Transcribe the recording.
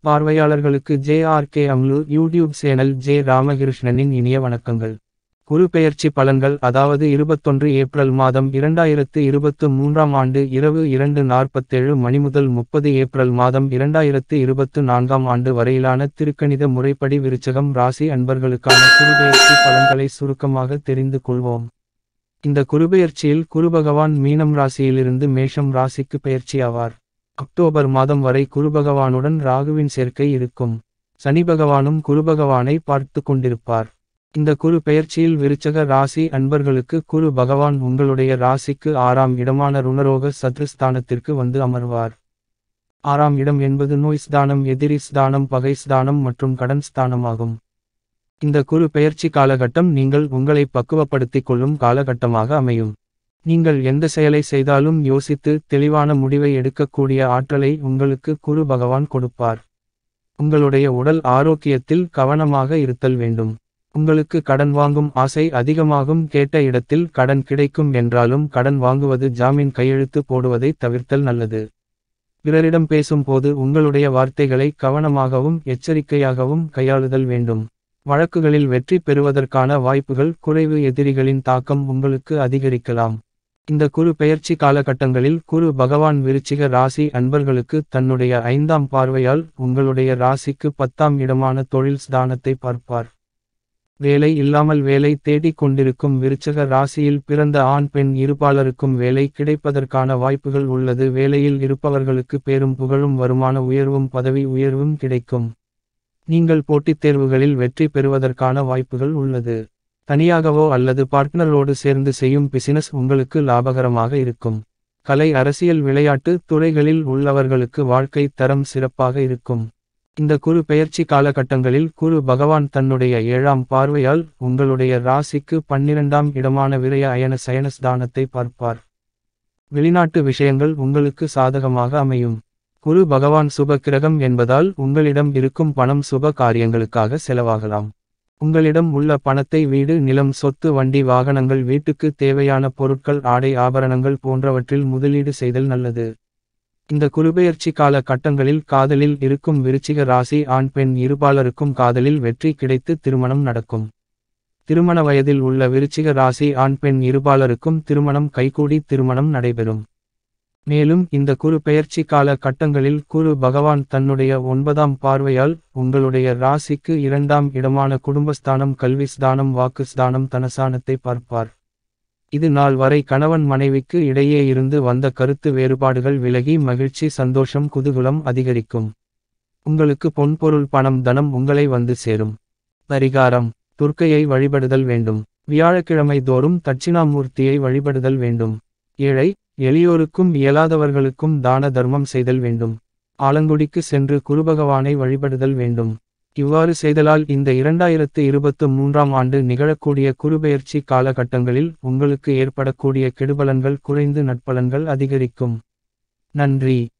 பார்வையாளர்களுக்கு JRK. Amlu YouTube channel J. ராமகிருஷ்ணனின் இனிய வணக்கங்கள். குரு பெயர்ச்சி பலன்கள் அதாவது 21 ஏப்ரல் மாதம் 2023ஆம் ஆண்டு இரவு 2:47 மணி முதல் 30 ஏப்ரல் மாதம் 2024ஆம் ஆண்டு வரையிலான திருக்கணித முறைப்படி விருச்சகம் ராசி அன்பர்களுக்கான குருபெயர்ச்சி பலன்களை சுருக்கமாக தெரிந்து கொள்வோம். இந்த குருபெயர்ச்சியில் குருபகவான் மீனம் ராசியிலிருந்து மேஷம் ராசிக்கு பெயர்ச்சி ஆவார். அக்டோபர் மாதம் வரை குருபகவானுடன் ராகுவின் சேர்க்கை இருக்கும். சனி பகவானும் குருபகவானை பார்த்து கொண்டிருப்பார். இந்த குரு பெயர்ச்சியில் விருச்சக ராசி அன்பர்களுக்கு குரு பகவான் உங்களுடைய ராசிக்கு 6ஆம் இடமான ருணரோக சத்ருஸ்தானத்திற்கு வந்து அமர்வார். 6ஆம் இடம் என்பது நோய் ஸ்தானம், எதிரி ஸ்தானம், பகை ஸ்தானம் மற்றும் கடன் ஸ்தானமாகும். இந்த குரு பெயர்ச்சி காலகட்டம் நீங்கள் உங்களை பக்குவப்படுத்திக் கொள்ளும் காலகட்டமாக அமையும். நீங்கள் எந்த செயலை செய்தாலும் யோசித்து தெளிவான முடிவை எடுக்கக்கூடிய ஆற்றலை உங்களுக்கு குரு பகவான் கொடுப்பார். உங்களுடைய உடல் ஆரோக்கியத்தில் கவனமாக இருத்தல் வேண்டும். உங்களுக்கு கடன் வாங்கும் ஆசை அதிகமாகும். கேட்ட இடத்தில் கடன் கிடைக்கும் என்றாலும் கடன் வாங்குவது ஜாமீன் கையெழுத்து போடுவதை தவிர்த்தல் நல்லது. பிறரிடம் பேசும்போது உங்களுடைய வார்த்தைகளை கவனமாகவும் எச்சரிக்கையாகவும் கையாளுதல் வேண்டும். வழக்குகளில் வெற்றி பெறுவதற்கான வாய்ப்புகள் குறைவு. எதிரிகளின் தாக்கம் உங்களுக்கு அதிகரிக்கலாம். இந்த குரு பெயர்ச்சி காலகட்டங்களில் குரு பகவான் விருச்சிக ராசி அன்பர்களுக்கு தன்னுடைய 5ஆம் பார்வையால் உங்களுடைய ராசிக்கு 10ஆம் இடமான தொழில் ஸ்தானத்தை பார்ப்பார். வேலை இல்லாமல் வேலை தேடிக் கொண்டிருக்கும் விருச்சக ராசியில் பிறந்த ஆண் பெண் இருபாலருக்கும் வேலை கிடைப்பதற்கான வாய்ப்புகள் உள்ளது. வேலையில் இருப்பவர்களுக்கு பேரும் புகழும் வருமான உயர்வும் பதவி உயர்வும் கிடைக்கும். நீங்கள் போட்டித் தேர்வுகளில் வெற்றி பெறுவதற்கான வாய்ப்புகள் உள்ளது. தனியாகவோ அல்லது பார்ட்னரோடு சேர்ந்து செய்யும் பிசினஸ் உங்களுக்கு லாபகரமாக இருக்கும். கலை, அரசியல், விளையாட்டு துறைகளில் உள்ளவர்களுக்கு வாழ்க்கை தரம் சிறப்பாக இருக்கும். இந்த குரு பெயர்ச்சி காலகட்டங்களில் குரு பகவான் தன்னுடைய 7ஆம் பார்வையால் உங்களுடைய ராசிக்கு 12ஆம் இடமான விரய அயன சயன ஸ்தானத்தை பார்ப்பார். வெளிநாட்டு விஷயங்கள் உங்களுக்கு சாதகமாக அமையும். குரு பகவான் சுப கிரகம் என்பதால் உங்களிடம் இருக்கும் பணம் சுப காரியங்களுக்காக செலவாகலாம். உங்களிடம் உள்ள பணத்தை வீடு, நிலம், சொத்து, வண்டி, வாகனங்கள், வீட்டுக்கு தேவையான பொருட்கள், ஆடை, ஆபரணங்கள் போன்றவற்றில் முதலீடு செய்தல் நல்லது. இந்த குருபெயர்ச்சி கால கட்டங்களில் காதலில் இருக்கும் விருச்சிக ராசி ஆண் பெண் இருபாலருக்கும் காதலில் வெற்றி கிடைத்து திருமணம் நடக்கும். திருமண வயதில் உள்ள விருச்சிக ராசி ஆண் பெண் இருபாலருக்கும் திருமணம் கைகூடி திருமணம் நடைபெறும். மேலும் இந்த குரு பெயர்ச்சி கால கட்டங்களில் குரு பகவான் தன்னுடைய 9ஆம் பார்வையால் உங்களுடைய ராசிக்கு 2ஆம் இடமான குடும்பஸ்தானம், கல்வி ஸ்தானம், வாக்கு ஸ்தானம், தனஸ்தானத்தை பார்ப்பார். இது நாள் வரை கணவன் மனைவிக்கு இடையே இருந்து வந்த கருத்து வேறுபாடுகள் விலகி மகிழ்ச்சி, சந்தோஷம், குதூகலம் அதிகரிக்கும். உங்களுக்கு பொன்பொருள், பணம், தனம் உங்களை வந்து சேரும். பரிகாரம்: துர்க்கையை வழிபடுதல் வேண்டும். வியாழக்கிழமை தோறும் தட்சிணாமூர்த்தியை வழிபடுதல் வேண்டும். ஏழை எளியோருக்கும் இயலாதவர்களுக்கும் தான தர்மம் செய்தல் வேண்டும். ஆலங்குடிக்கு சென்று குருபகவானை வழிபடுதல் வேண்டும். இவ்வாறு செய்தலால் இந்த 2023ஆம் ஆண்டு நிகழக்கூடிய குருபெயர்ச்சி காலகட்டங்களில் உங்களுக்கு ஏற்படக்கூடிய கெடுபலன்கள் குறைந்து நற்பலன்கள் அதிகரிக்கும். நன்றி.